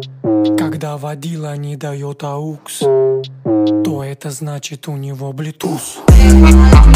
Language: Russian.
Когда водила не дает аукс, то это значит у него Bluetooth.